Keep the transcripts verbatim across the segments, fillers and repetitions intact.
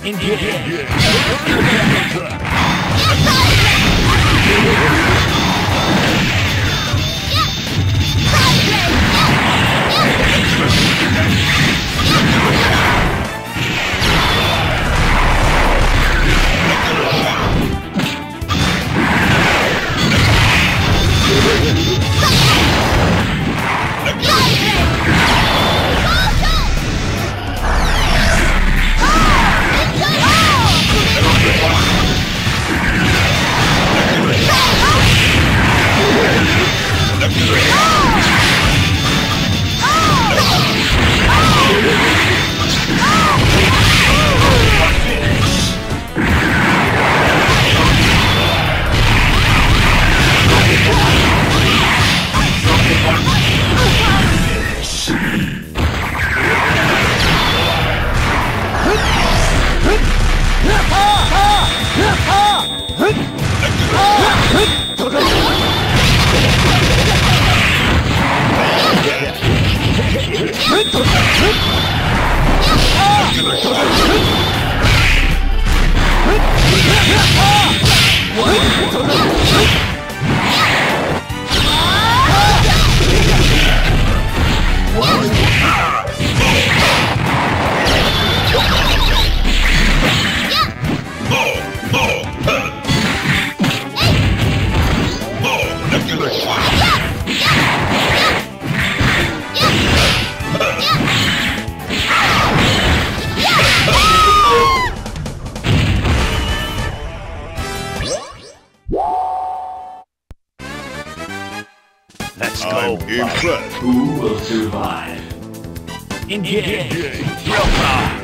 Let's go. Impressed. Who will survive? Engage. Drill car.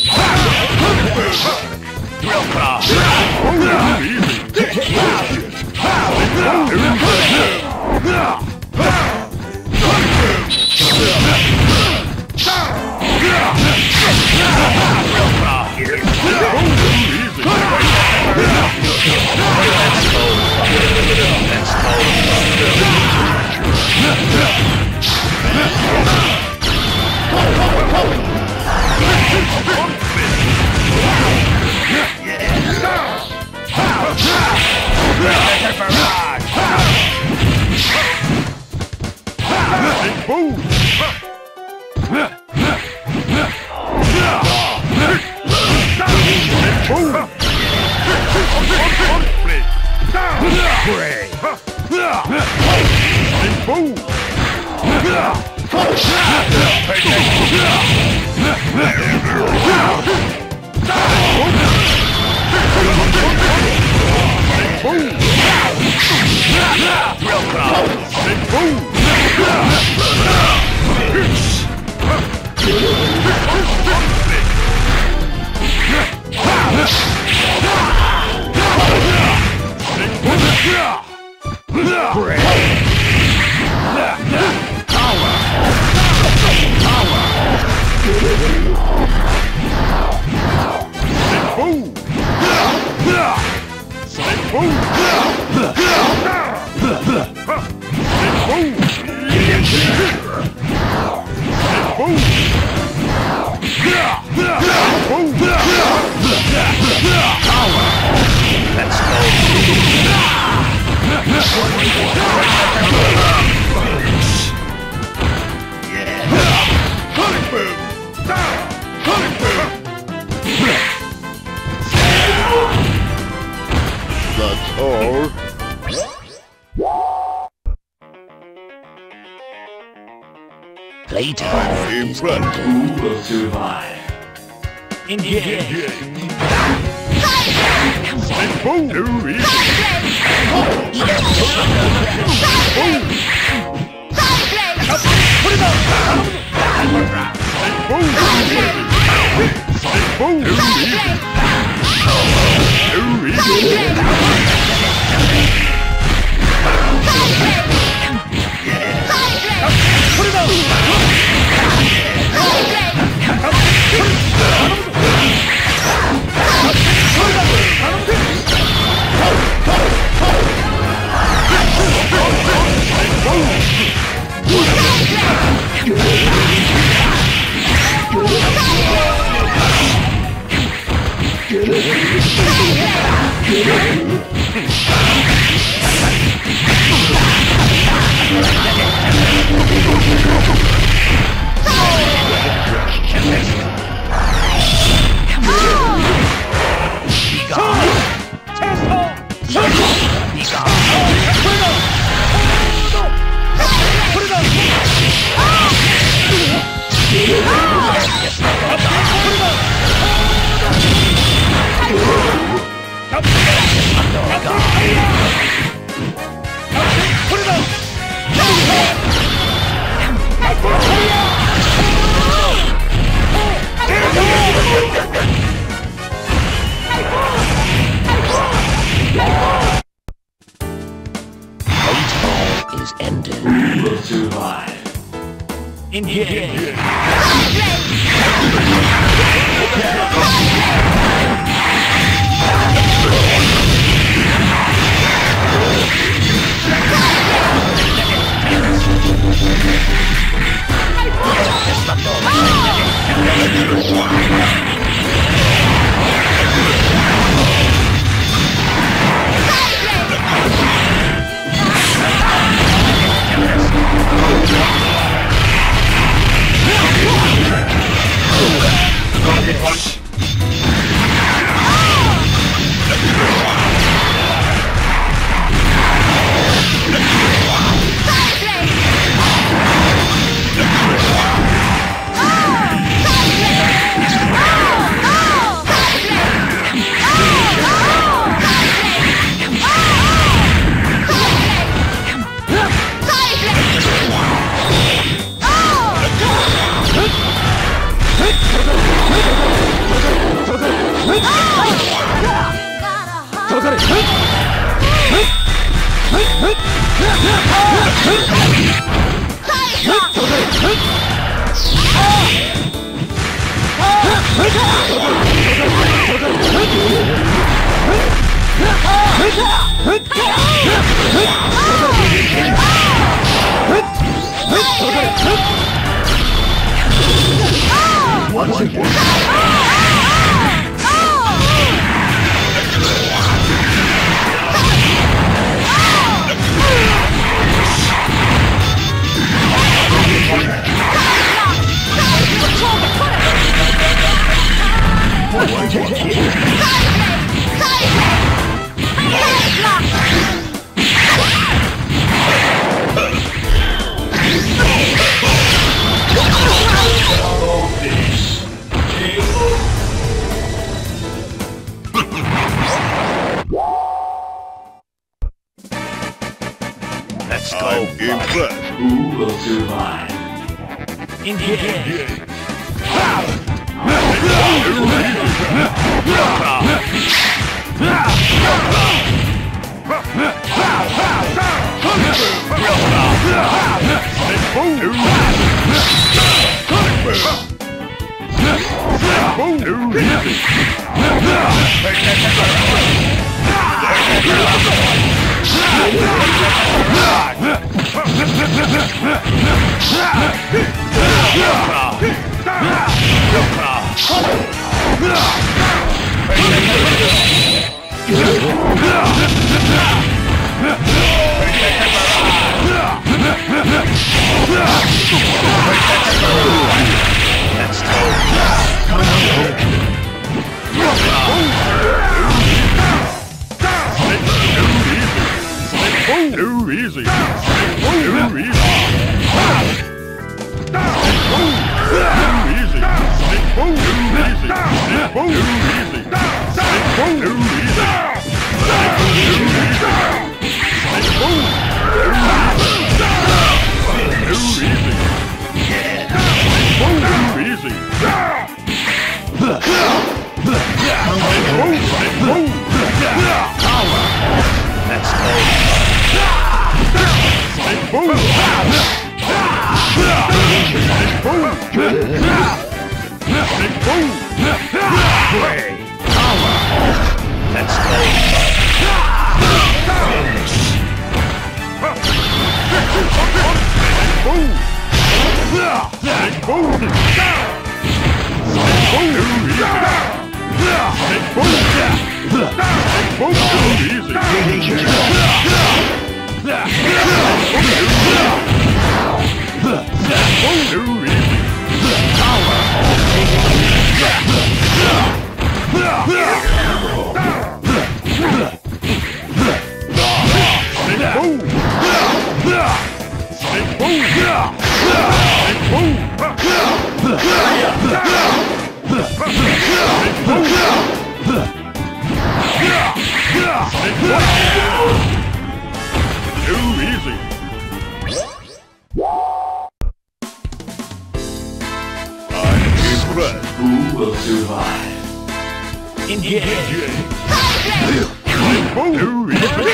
Drill car. Let's go. That's all. Playtime. Impressed. Who will survive? Engage. Boom. Too easy. Boom. Too easy. Too easy. Baseball is ended. We will survive. Engage. Once again. Let's go. I'll give that. Who will survive? Engage. Let's go. Too easy. Too easy. Let's go. Let's go. Too easy. I'm impressed. Who will survive? Engage. Too easy.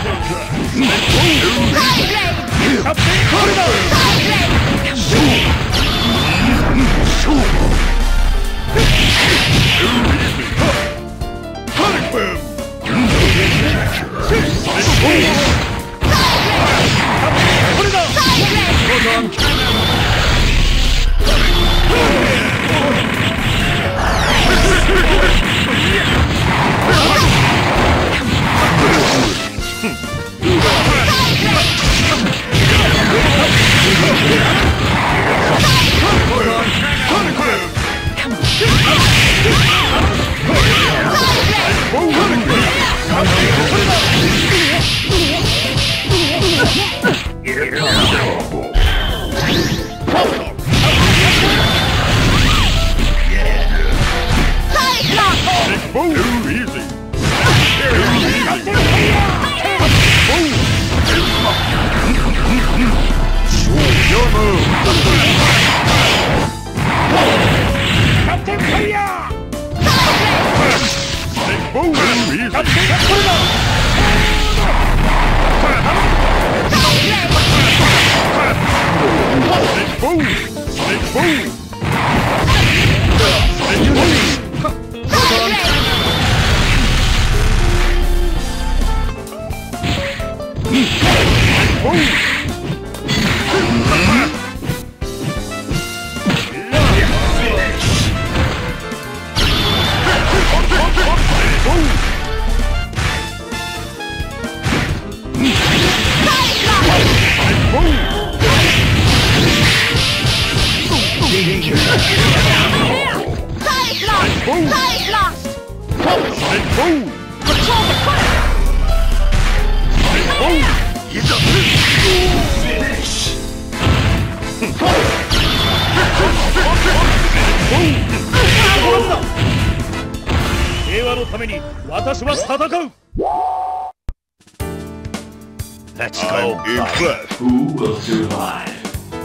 Let's go. I'm impressed. Who will survive?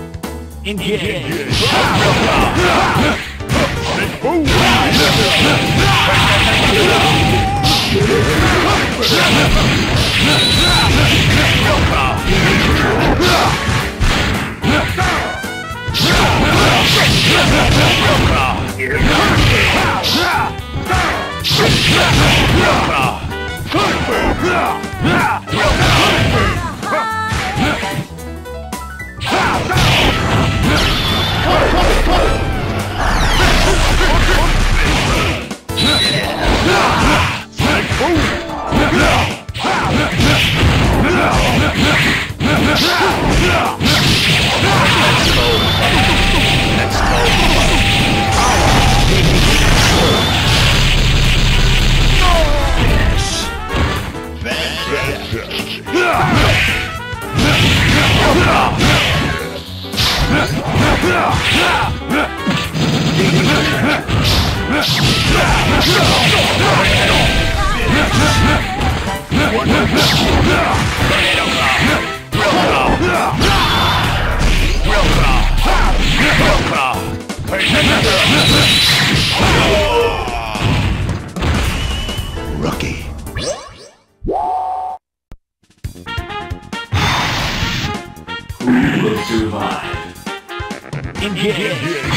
Engage. Rookie. Who will survive? Engage.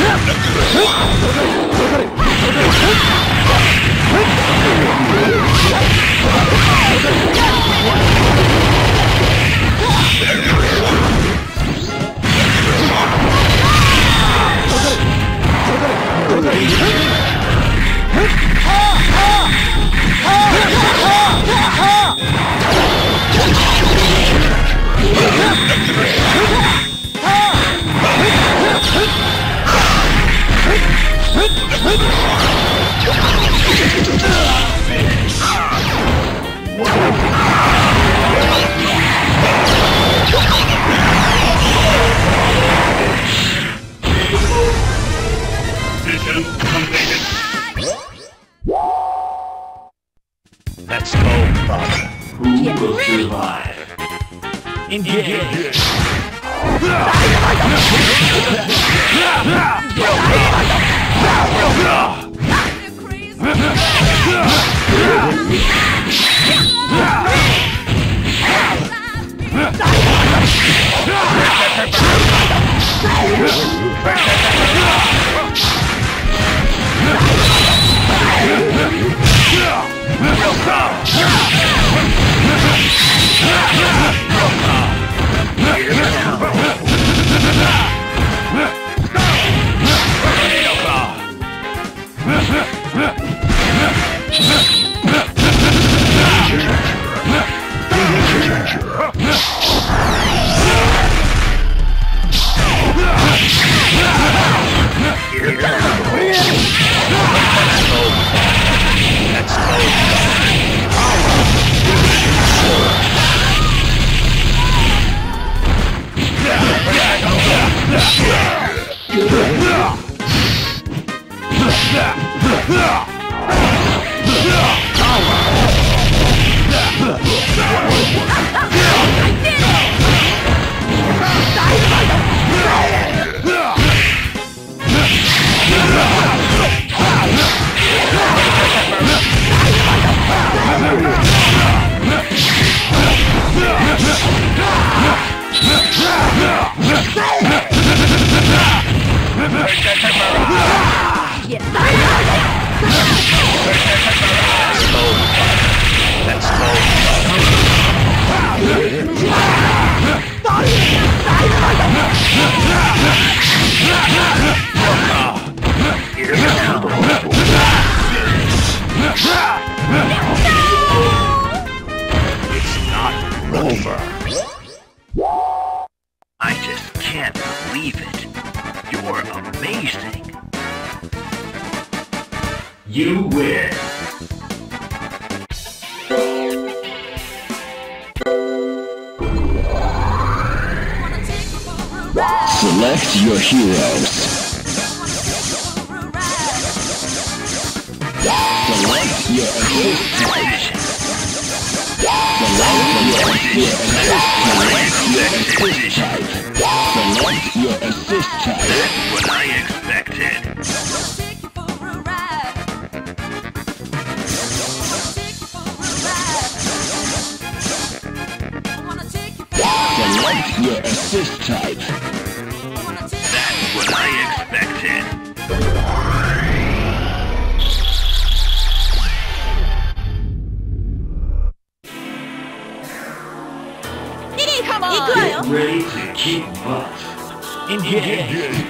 Mission completed. Let's go, brother. Who will survive? Engage. I just can't believe it. You're amazing. You win. Select your heroes. Select your assist type. Select your assist type. Select your assist type. That's what I expected. Select your assist type. That's what I expected. Get ready to kick butt. Engage.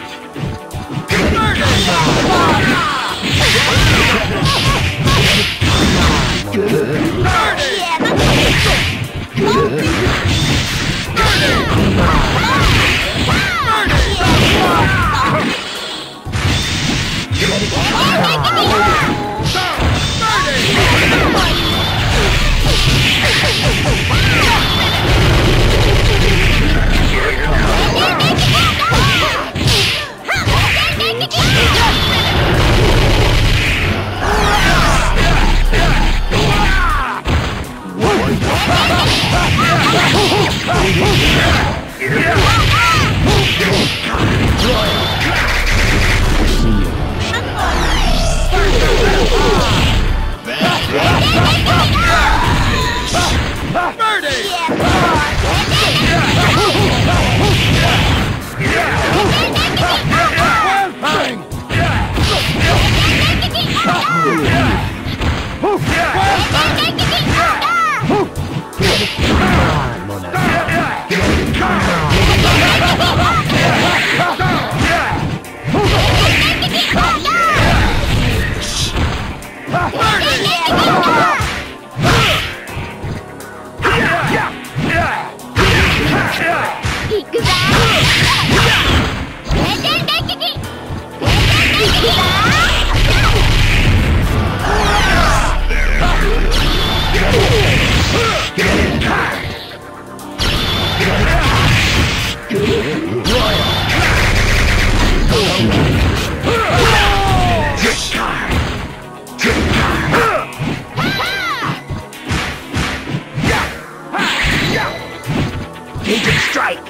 Agent strike!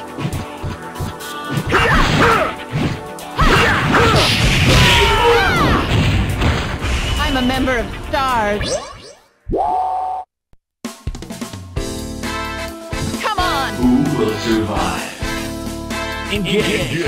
I'm a member of STARS. Come on! Who will survive? Engage!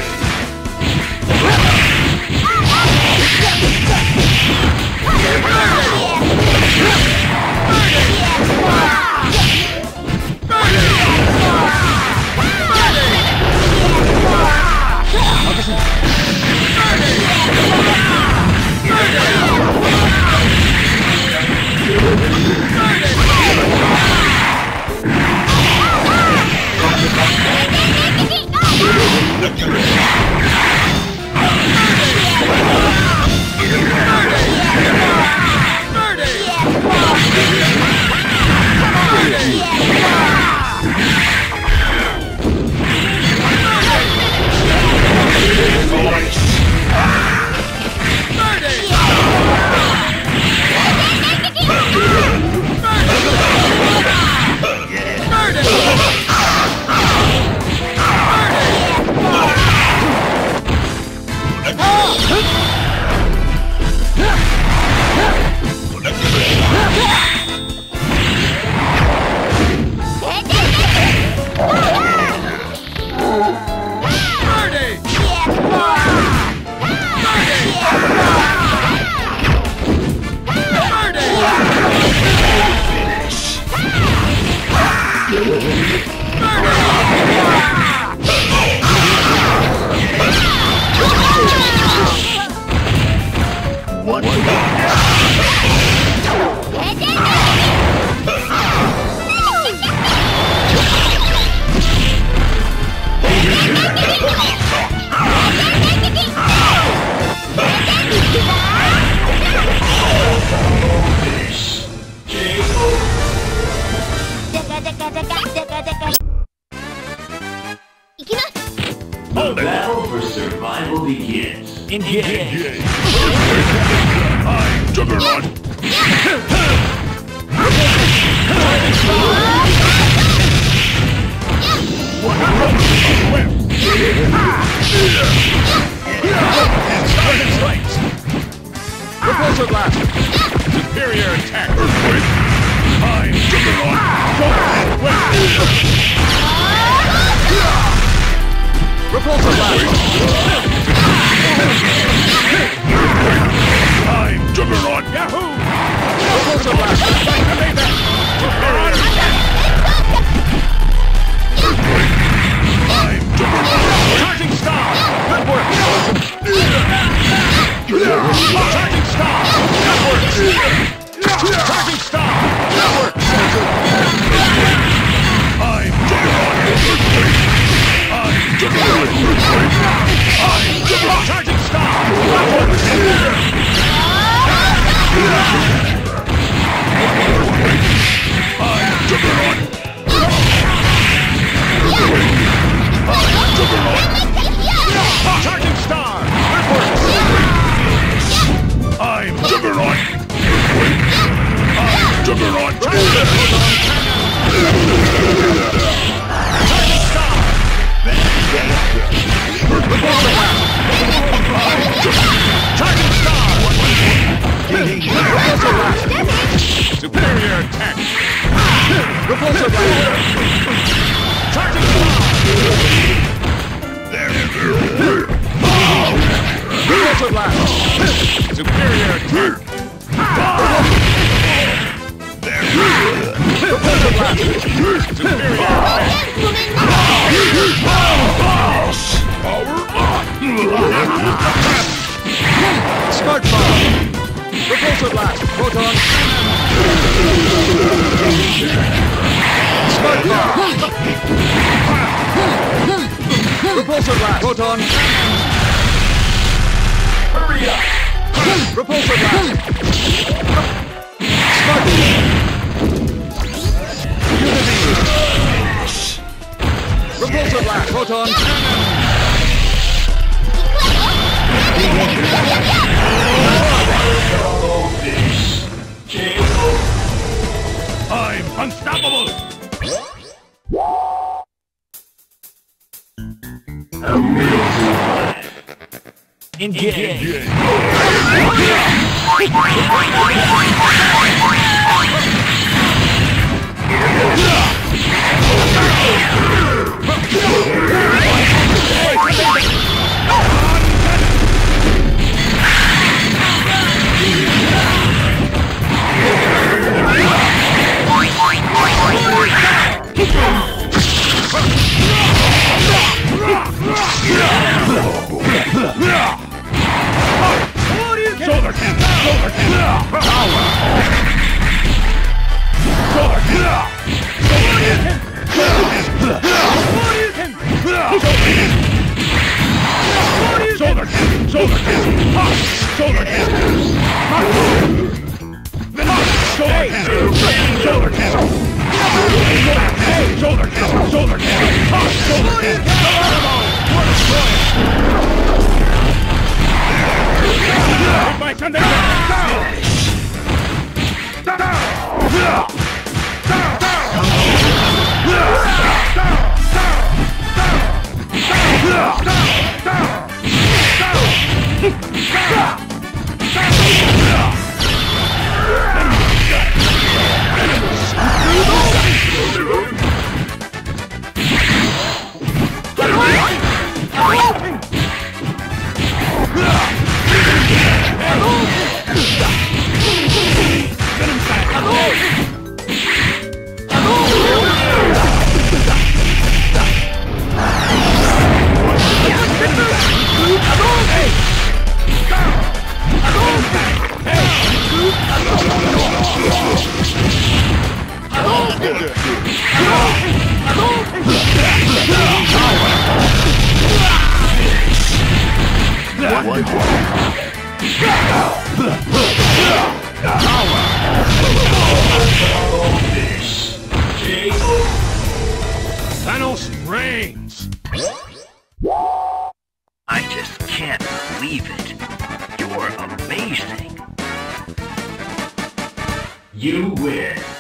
What? The battle for survival begins. Engage! I'm Juggernaut! Starting strikes! Repulsor blast! Superior attack! Earthquake! I'm Juggernaut! Repulsor blast! I'm Juggernaut! Yahoo! Repulsor blast! Superior attack! Earthquake! I'm Juggernaut! Charging star! Good work! Charging star! Good work! Charging star! Good work! I'm Juggernaut! Earthquake! I'm Juggernaut! Earthquake! I'm Juggernaut! Charging star! Good work! I'm Juggernaut! Earthquake! I'm Juggernaut! Charging star! Good work! I'm Juggernaut! Earthquake! I'm Juggernaut! Charging star! Charging star! Repulsor blast! Superior attack! Repulsor blast! Charging star! Repulsor blast! Superior attack! Repulsor blast! Superior attack. Power on! Smart bomb. Repulsor blast. Proton. Smart bomb. Repulsor blast. Proton. Hurry up. Repulsor blast. Smart bomb. Unity. Repulsor blast. Proton. I'm unstoppable! A will survive. Engage. Shoulder cannon! Shoulder cannon! Power! Shoulder cannon! Shoulder cannon! Shoulder cannon! Shoulder cannon! Shoulder cannon! Shoulder cannon! Shoulder cannon! Shoulder cannon! Shoulder cannon! By Sunday! Down! Down! Down! Down! Thanos reigns! I just can't believe it. You're amazing. You win.